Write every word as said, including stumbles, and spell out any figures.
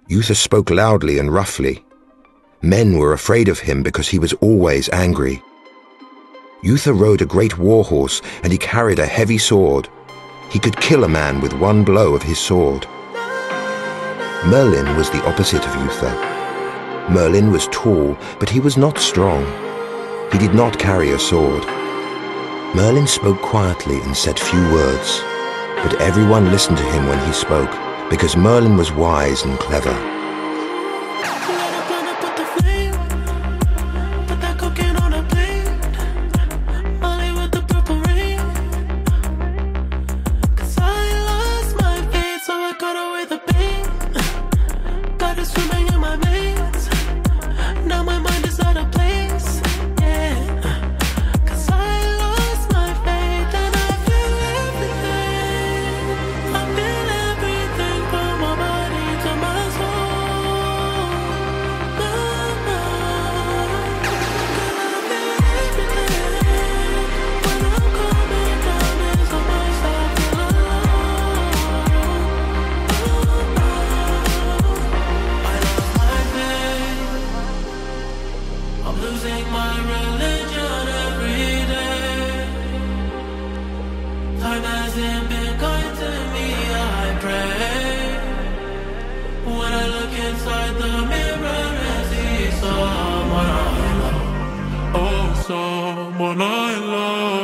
Uther spoke loudly and roughly. Men were afraid of him because he was always angry. Uther rode a great war horse, and he carried a heavy sword. He could kill a man with one blow of his sword. Merlin was the opposite of Uther. Merlin was tall, but he was not strong. He did not carry a sword. Merlin spoke quietly and said few words, but everyone listened to him when he spoke, because Merlin was wise and clever. Someone I love.